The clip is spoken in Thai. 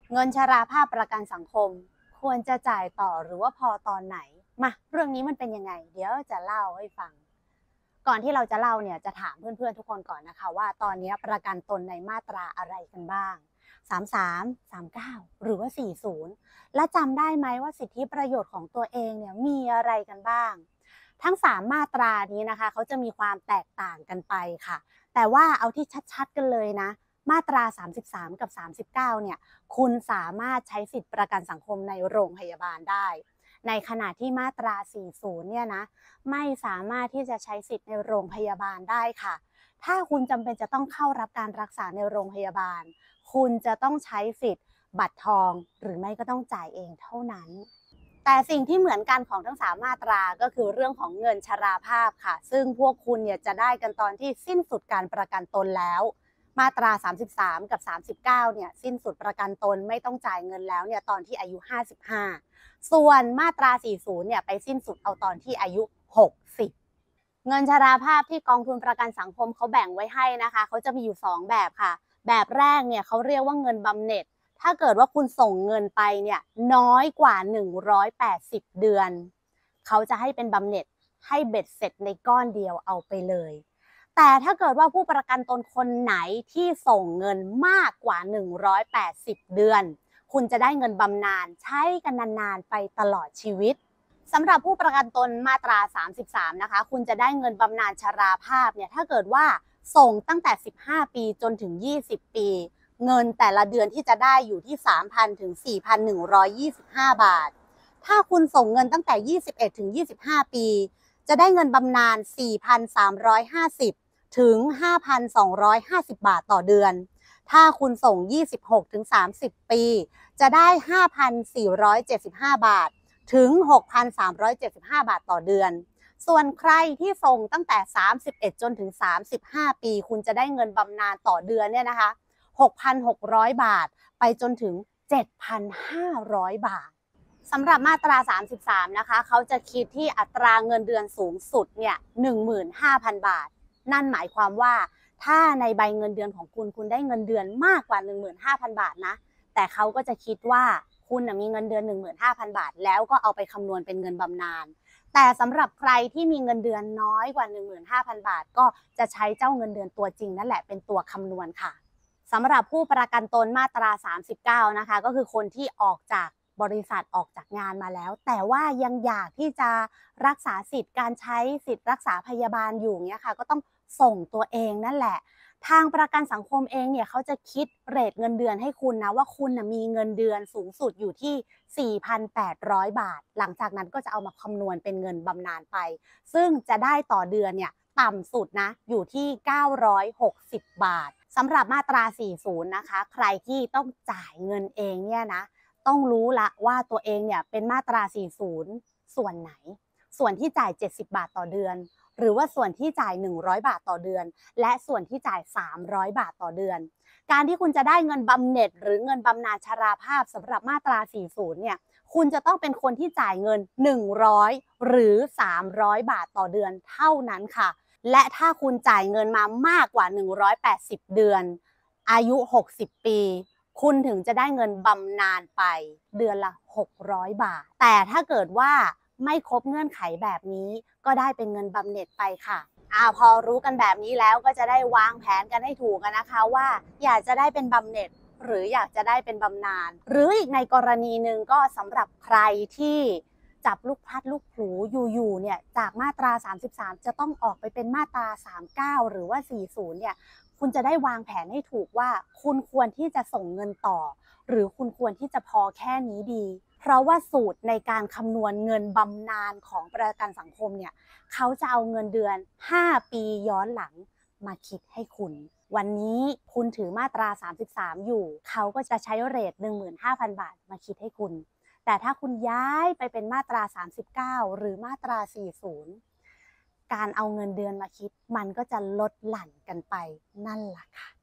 เงินชราภาพประกันสังคมควรจะจ่ายต่อหรือว่าพอตอนไหนมาเรื่องนี้มันเป็นยังไงเดี๋ยวจะเล่าให้ฟังก่อนที่เราจะเล่าเนี่ยจะถามเพื่อนๆทุกคนก่อนนะคะว่าตอนนี้ประกันตนในมาตราอะไรกันบ้าง33 39หรือว่า40และจำได้ไหมว่าสิทธิประโยชน์ของตัวเองเนี่ยมีอะไรกันบ้างทั้ง3มาตรานี้นะคะเขาจะมีความแตกต่างกันไปค่ะแต่ว่าเอาที่ชัดๆกันเลยนะมาตรา33กับ39เนี่ยคุณสามารถใช้สิทธิประกันสังคมในโรงพยาบาลได้ในขณะที่มาตรา40เนี่ยนะไม่สามารถที่จะใช้สิทธิ์ในโรงพยาบาลได้ค่ะถ้าคุณจำเป็นจะต้องเข้ารับการรักษาในโรงพยาบาลคุณจะต้องใช้สิทธิ์บัตรทองหรือไม่ก็ต้องจ่ายเองเท่านั้นแต่สิ่งที่เหมือนกันของทั้ง3มาตราก็คือเรื่องของเงินชราภาพค่ะซึ่งพวกคุณเนี่ยจะได้กันตอนที่สิ้นสุดการประกันตนแล้วมาตรา33กับ39เนี่ยสิ้นสุดประกันตนไม่ต้องจ่ายเงินแล้วเนี่ยตอนที่อายุ55ส่วนมาตรา40เนี่ยไปสิ้นสุดเอาตอนที่อายุ60เงินชราภาพที่กองทุนประกันสังคมเขาแบ่งไว้ให้นะคะเขาจะมีอยู่2แบบค่ะแบบแรกเนี่ยเขาเรียกว่าเงินบำเหน็จถ้าเกิดว่าคุณส่งเงินไปเนี่ยน้อยกว่า180เดือนเขาจะให้เป็นบำเหน็จให้เบ็ดเสร็จในก้อนเดียวเอาไปเลยแต่ถ้าเกิดว่าผู้ประกันตนคนไหนที่ส่งเงินมากกว่า180เดือนคุณจะได้เงินบำนาญใช้กันนานๆไปตลอดชีวิตสำหรับผู้ประกันตนมาตรา33นะคะคุณจะได้เงินบำนาญชราภาพเนี่ยถ้าเกิดว่าส่งตั้งแต่15ปีจนถึง20ปีเงินแต่ละเดือนที่จะได้อยู่ที่ 3,000 ถึง 4,125 บาทถ้าคุณส่งเงินตั้งแต่21ถึง25ปีจะได้เงินบำนาญ 4,350 ถึง 5,250 บาทต่อเดือนถ้าคุณส่ง26ถึง30ปีจะได้ 5,475 บาทถึง 6,375 บาทต่อเดือนส่วนใครที่ส่งตั้งแต่31จนถึง35ปีคุณจะได้เงินบำนาญต่อเดือนเนี่ยนะคะ 6,600 บาทไปจนถึง 7,500 บาทสำหรับมาตรา33นะคะเขาจะคิดที่อัตราเงินเดือนสูงสุดเนี่ย 15,000 บาทนั่นหมายความว่าถ้าในใบเงินเดือนของคุณได้เงินเดือนมากกว่า 15,000 บาทนะแต่เขาก็จะคิดว่าคุณมีเงินเดือน 15,000 บาทแล้วก็เอาไปคำนวณเป็นเงินบำนาญแต่สำหรับใครที่มีเงินเดือนน้อยกว่า 15,000 บาทก็จะใช้เจ้าเงินเดือนตัวจริงนั่นแหละเป็นตัวคำนวณค่ะสำหรับผู้ประกันตนมาตรา39นะคะก็คือคนที่ออกจากบริษัทออกจากงานมาแล้วแต่ว่ายังอยากที่จะรักษาสิทธิ์การใช้สิทธิ์รักษาพยาบาลอยู่เนี่ยค่ะก็ต้องส่งตัวเองนั่นแหละทางประกันสังคมเองเนี่ยเขาจะคิดเรทเงินเดือนให้คุณนะว่าคุณมีเงินเดือนสูงสุดอยู่ที่ 4,800 บาทหลังจากนั้นก็จะเอามาคำนวณเป็นเงินบำนาญไปซึ่งจะได้ต่อเดือนเนี่ยต่ำสุดนะอยู่ที่960 บาทสำหรับมาตรา40นะคะใครที่ต้องจ่ายเงินเองเนี่ยนะต้องรู้ละว่าตัวเองเนี่ยเป็นมาตรา40ส่วนไหนส่วนที่จ่าย70บาทต่อเดือนหรือว่าส่วนที่จ่าย100บาทต่อเดือนและส่วนที่จ่าย300บาทต่อเดือนการที่คุณจะได้เงินบำเหน็จหรือเงินบำนาญชราภาพสำหรับมาตรา40เนี่ยคุณจะต้องเป็นคนที่จ่ายเงิน100หรือ300บาทต่อเดือนเท่านั้นค่ะและถ้าคุณจ่ายเงินมามากกว่า180เดือนอายุ60ปีคุณถึงจะได้เงินบำนาญไปเดือนละ600บาทแต่ถ้าเกิดว่าไม่ครบเงื่อนไขแบบนี้ก็ได้เป็นเงินบำเหน็จไปค่ะพอรู้กันแบบนี้แล้วก็จะได้วางแผนกันให้ถูกกันนะคะว่าอยากจะได้เป็นบำเหน็จหรืออยากจะได้เป็นบำนาญหรืออีกในกรณีหนึ่งก็สำหรับใครที่จับลูกพลัดลูกผูอยู่ๆเนี่ยจากมาตรา33จะต้องออกไปเป็นมาตรา39หรือว่า40เนี่ยคุณจะได้วางแผนให้ถูกว่าคุณควรที่จะส่งเงินต่อหรือคุณควรที่จะพอแค่นี้ดีเพราะว่าสูตรในการคำนวณเงินบำนาญของประกันสังคมเนี่ยเขาจะเอาเงินเดือน5ปีย้อนหลังมาคิดให้คุณวันนี้คุณถือมาตรา33อยู่เขาก็จะใช้เรท 15,000 บาทมาคิดให้คุณแต่ถ้าคุณย้ายไปเป็นมาตรา39หรือมาตรา40การเอาเงินเดือนมาคิดมันก็จะลดหลั่นกันไปนั่นแหละค่ะ